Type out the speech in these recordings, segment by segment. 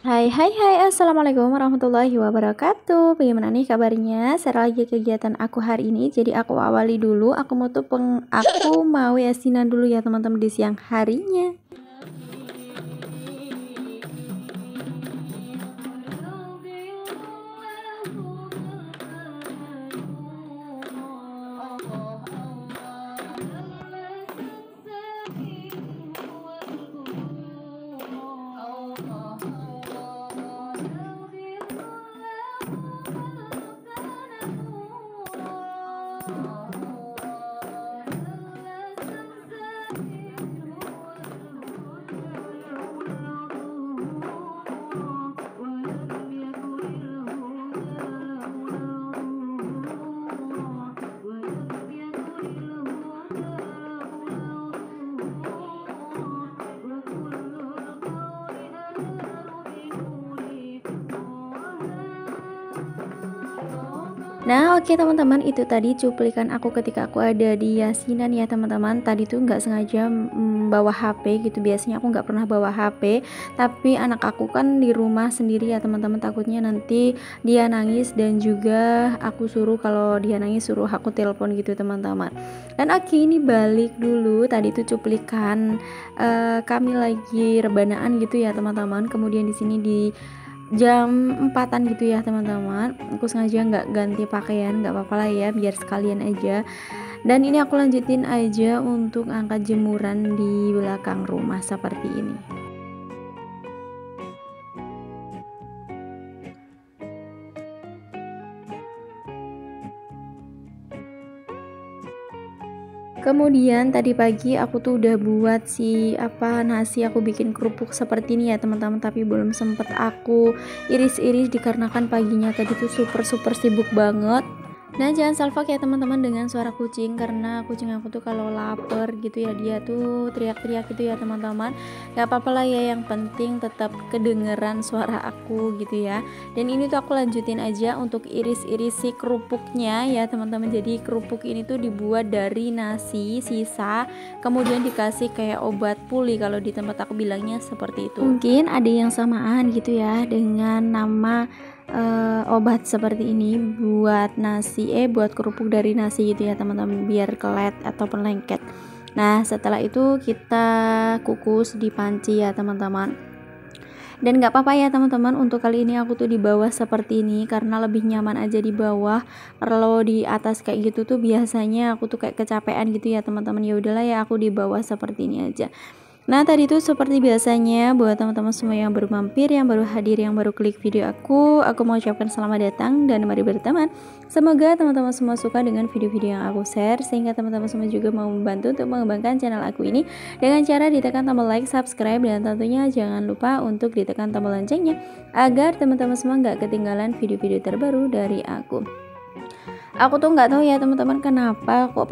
Hai hai hai, assalamualaikum warahmatullahi wabarakatuh. Bagaimana nih kabarnya? Share lagi kegiatan aku hari ini. Jadi aku awali dulu. Aku mau yasinan dulu ya teman-teman di siang harinya. Nah oke teman-teman, itu tadi cuplikan aku ketika aku ada di yasinan ya teman-teman. Tadi tuh nggak sengaja bawa HP gitu. Biasanya aku nggak pernah bawa HP, tapi anak aku kan di rumah sendiri ya teman-teman, takutnya nanti dia nangis, dan juga aku suruh kalau dia nangis suruh aku telepon gitu teman-teman. Dan oke, ini balik dulu, tadi tuh cuplikan kami lagi rebanaan gitu ya teman-teman. Kemudian di sini di jam 4-an gitu ya teman-teman, aku sengaja nggak ganti pakaian, nggak apa-apa lah ya, biar sekalian aja. Dan ini aku lanjutin aja untuk angkat jemuran di belakang rumah seperti ini. Kemudian tadi pagi aku tuh udah buat nasi, aku bikin kerupuk seperti ini ya teman-teman, tapi belum sempet aku iris-iris dikarenakan paginya tadi tuh super sibuk banget. Nah jangan salfok ya teman-teman dengan suara kucing, karena kucing aku tuh kalau lapar gitu ya dia tuh teriak-teriak gitu ya teman-teman. Gak apa-apa lah ya, yang penting tetap kedengeran suara aku gitu ya. Dan ini tuh aku lanjutin aja untuk iris-iris si kerupuknya ya teman-teman. Jadi kerupuk ini tuh dibuat dari nasi sisa, kemudian dikasih kayak obat puli, kalau di tempat aku bilangnya seperti itu. Mungkin ada yang samaan gitu ya dengan nama obat seperti ini buat buat kerupuk dari nasi gitu ya teman-teman, biar kelet ataupun lengket. Nah setelah itu kita kukus di panci ya teman-teman. Dan nggak apa-apa ya teman-teman, untuk kali ini aku tuh di bawah seperti ini karena lebih nyaman aja di bawah. Kalau di atas kayak gitu tuh biasanya aku tuh kayak kecapean gitu ya teman-teman. Ya udahlah ya, aku di bawah seperti ini aja. Nah tadi tuh seperti biasanya, buat teman-teman semua yang baru mampir, yang baru hadir, yang baru klik video aku mau ucapkan selamat datang dan mari berteman. Semoga teman-teman semua suka dengan video-video yang aku share, sehingga teman-teman semua juga mau membantu untuk mengembangkan channel aku ini dengan cara ditekan tombol like, subscribe, dan tentunya jangan lupa untuk ditekan tombol loncengnya agar teman-teman semua nggak ketinggalan video-video terbaru dari aku. Aku tuh nggak tahu ya teman-teman, kenapa kok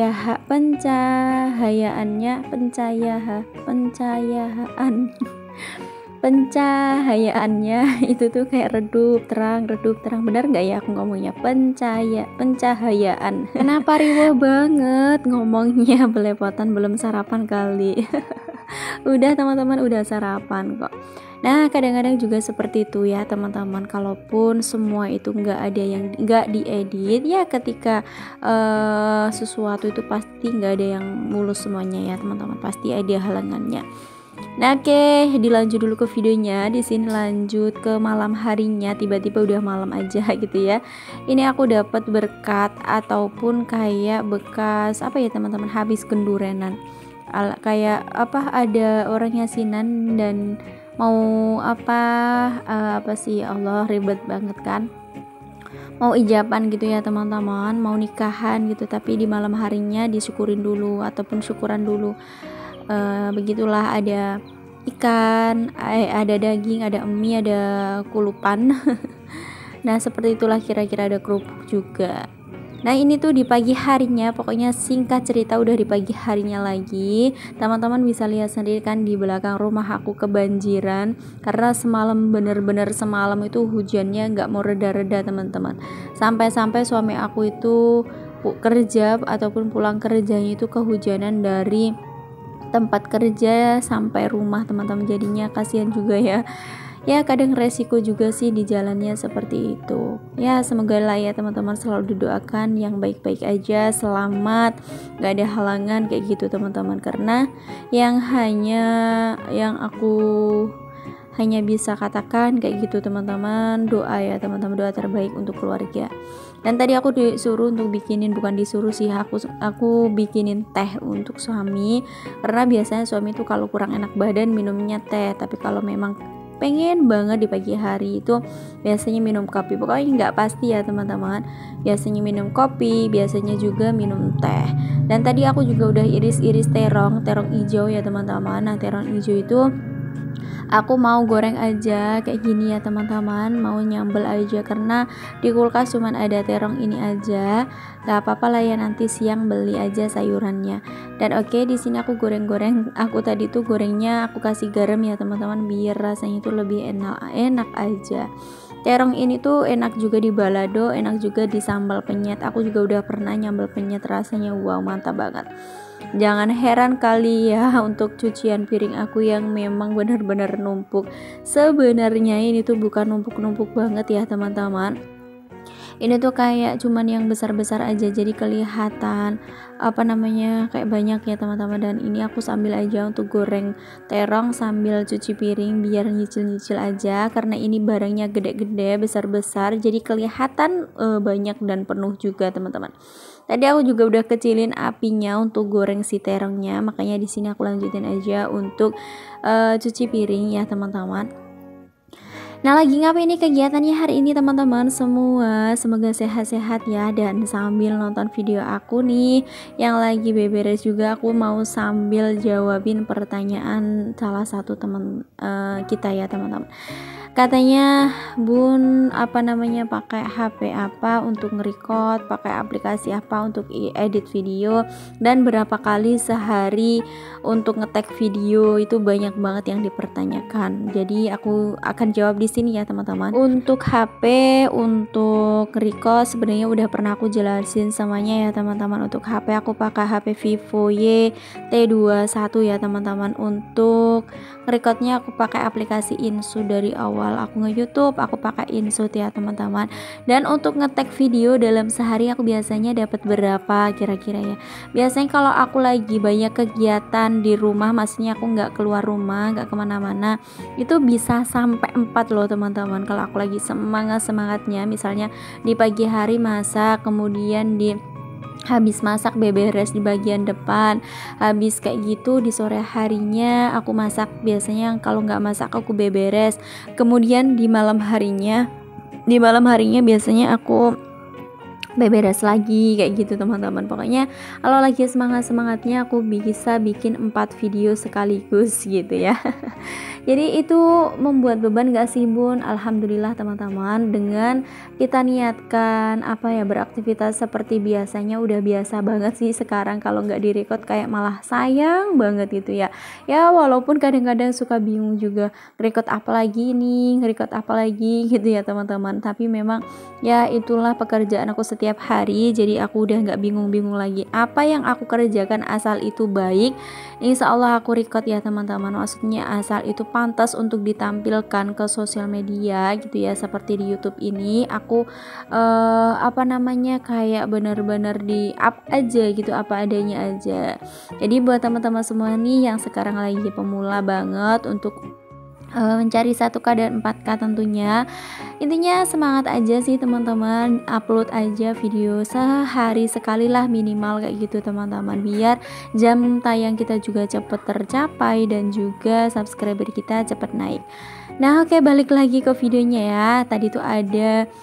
pencahayaannya itu tuh kayak redup terang, benar nggak ya aku ngomongnya? Pencahayaan. Kenapa riweh banget ngomongnya, belepotan, belum sarapan kali. Udah teman-teman, udah sarapan kok. Nah kadang-kadang juga seperti itu ya teman-teman, kalaupun semua itu nggak ada yang nggak diedit ya, ketika sesuatu itu pasti nggak ada yang mulus semuanya ya teman-teman, pasti ada halangannya. Nah oke, dilanjut dulu ke videonya. Di sini lanjut ke malam harinya, tiba-tiba udah malam aja gitu ya. Ini aku dapat berkat ataupun kayak bekas apa ya teman-teman, habis kendurenan. Kayak ada orang yasinan dan mau apa sih, Allah ribet banget kan, mau ijaban gitu ya teman-teman, mau nikahan gitu, tapi di malam harinya disyukurin dulu ataupun syukuran dulu. Begitulah, ada ikan, ada daging, ada mie, ada kulupan. Nah seperti itulah, kira-kira ada kerupuk juga. Nah ini tuh di pagi harinya, pokoknya singkat cerita udah di pagi harinya lagi. Teman-teman bisa lihat sendiri kan di belakang rumah aku kebanjiran, karena semalam bener-bener semalam itu hujannya nggak mau reda-reda teman-teman. Sampai-sampai suami aku itu kerja ataupun pulang kerjanya itu kehujanan dari tempat kerja sampai rumah teman-teman, jadinya kasihan juga ya. ya kadang resiko juga sih di jalannya seperti itu. Ya semoga lah ya teman-teman selalu didoakan yang baik-baik aja, selamat, gak ada halangan kayak gitu teman-teman. Karena yang aku hanya bisa katakan kayak gitu teman-teman, doa ya teman-teman, doa terbaik untuk keluarga. Dan tadi aku disuruh untuk bikinin, bukan disuruh sih, aku bikinin teh untuk suami, karena biasanya suami itu kalau kurang enak badan minumnya teh, tapi kalau memang pengen banget di pagi hari itu biasanya minum kopi. Pokoknya nggak pasti ya teman-teman, biasanya minum kopi, biasanya juga minum teh. Dan tadi aku juga udah iris-iris terong hijau ya teman-teman. Nah terong hijau itu aku mau goreng aja kayak gini ya teman-teman, mau nyambel aja karena di kulkas cuman ada terong ini aja. Gak apa-apa lah ya, nanti siang beli aja sayurannya. Dan oke, di sini aku goreng-goreng. Aku tadi tuh gorengnya aku kasih garam ya teman-teman, biar rasanya tuh lebih enak aja. Terong ini tuh enak juga di balado, enak juga di sambal penyet. Aku juga udah pernah nyambal penyet, rasanya wow mantap banget. Jangan heran kali ya untuk cucian piring aku yang memang benar-benar numpuk. Sebenarnya ini tuh bukan numpuk-numpuk banget ya teman-teman. Ini tuh kayak cuman yang besar-besar aja, jadi kelihatan kayak banyak ya teman-teman. Dan ini aku sambil aja untuk goreng terong sambil cuci piring biar nyicil-nyicil aja, karena ini barangnya gede-gede, besar-besar, jadi kelihatan banyak dan penuh juga teman-teman. Tadi aku juga udah kecilin apinya untuk goreng si terongnya, makanya di sini aku lanjutin aja untuk cuci piring ya teman-teman. Nah lagi ngapain nih kegiatannya hari ini teman-teman semua? Semoga sehat-sehat ya. Dan sambil nonton video aku nih yang lagi beberes juga, aku mau sambil jawabin pertanyaan salah satu teman kita ya teman-teman. Katanya Bun pakai HP apa untuk nge-record, pakai aplikasi apa untuk edit video, dan berapa kali sehari untuk nge-tag video. Itu banyak banget yang dipertanyakan, jadi aku akan jawab di sini ya teman-teman. Untuk HP, untuk record sebenarnya udah pernah aku jelasin semuanya ya teman-teman. Untuk HP aku pakai HP Vivo YT21 ya teman-teman. Untuk recordnya aku pakai aplikasi Insu. Dari awal aku nge-YouTube aku pakai Insu ya teman-teman. Dan untuk nge-tag video dalam sehari aku biasanya dapat berapa kira-kira ya? Biasanya kalau aku lagi banyak kegiatan di rumah, maksudnya aku nggak keluar rumah, nggak kemana-mana, itu bisa sampai 4 loh teman-teman. Kalau aku lagi semangatnya, misalnya di pagi hari masak, kemudian habis masak beberes di bagian depan, habis kayak gitu di sore harinya aku masak. Biasanya kalau nggak masak aku beberes, kemudian di malam harinya biasanya aku beberes lagi kayak gitu teman-teman. Pokoknya kalau lagi semangatnya aku bisa bikin 4 video sekaligus gitu ya. Jadi itu membuat beban gak sih Bun? Alhamdulillah teman-teman, dengan kita niatkan beraktivitas seperti biasanya udah biasa banget sih sekarang. Kalau nggak direcord kayak malah sayang banget gitu ya. Ya walaupun kadang-kadang suka bingung juga, record apa lagi gitu ya teman-teman. Tapi memang ya itulah pekerjaan aku setiap hari, jadi aku udah nggak bingung-bingung lagi. Apa yang aku kerjakan asal itu baik, insya Allah aku record ya teman-teman. Maksudnya asal itu pantas untuk ditampilkan ke sosial media gitu ya, seperti di YouTube ini aku kayak benar-benar di up aja gitu, apa adanya aja. Jadi buat teman-teman semua nih yang sekarang lagi pemula banget untuk mencari 1K dan 4K tentunya, intinya semangat aja sih teman-teman, upload aja video sehari sekali lah minimal kayak gitu teman-teman, biar jam tayang kita juga cepet tercapai dan juga subscriber kita cepet naik. Nah oke, balik lagi ke videonya ya. Tadi tuh ada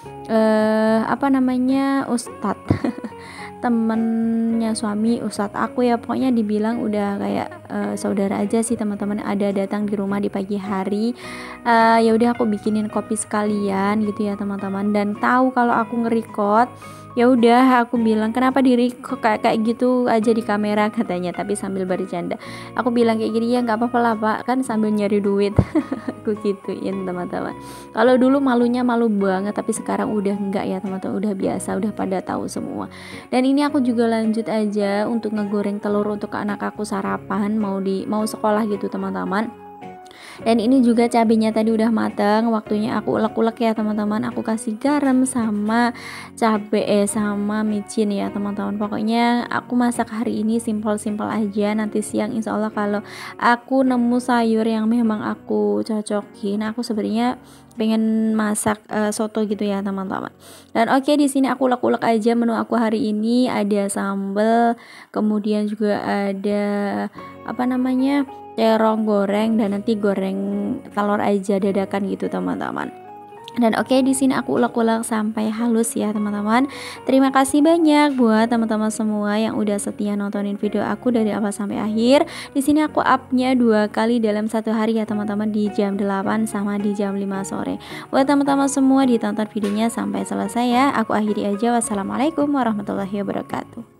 Ustadz temennya suami, ustadz aku ya, pokoknya dibilang udah kayak saudara aja sih teman-teman, ada datang di rumah di pagi hari. Ya udah aku bikinin kopi sekalian gitu ya teman-teman. Dan tahu kalau aku nge-record, ya udah aku bilang kenapa diri kok kayak gitu aja di kamera katanya, tapi sambil bercanda. Aku bilang kayak gini, ya nggak apa-apa lah Pak, kan sambil nyari duit. Aku gituin teman-teman. Kalau dulu malunya malu banget, tapi sekarang udah enggak ya teman-teman, udah biasa, udah pada tahu semua. Dan ini aku juga lanjut aja untuk ngegoreng telur untuk anak aku sarapan, mau sekolah gitu teman-teman. Dan ini juga cabenya tadi udah mateng, waktunya aku ulek-ulek ya teman-teman. Aku kasih garam sama sama micin ya teman-teman. Pokoknya aku masak hari ini simpel-simpel aja. Nanti siang insya Allah kalau aku nemu sayur yang memang aku cocokin, aku sebenarnya pengen masak soto gitu ya teman-teman. Dan oke, di sini aku ulek-ulek aja menu aku hari ini. Ada sambal, kemudian juga ada apa namanya, terong goreng, dan nanti goreng telur aja dadakan gitu teman-teman. Dan oke, di sini aku ulek-ulek sampai halus ya teman-teman. Terima kasih banyak buat teman-teman semua yang udah setia nontonin video aku dari awal sampai akhir. Di sini aku upnya 2 kali dalam satu hari ya teman-teman, di jam 8 sama di jam 5 sore. Buat teman-teman semua ditonton videonya sampai selesai ya. Aku akhiri aja. Wassalamualaikum warahmatullahi wabarakatuh.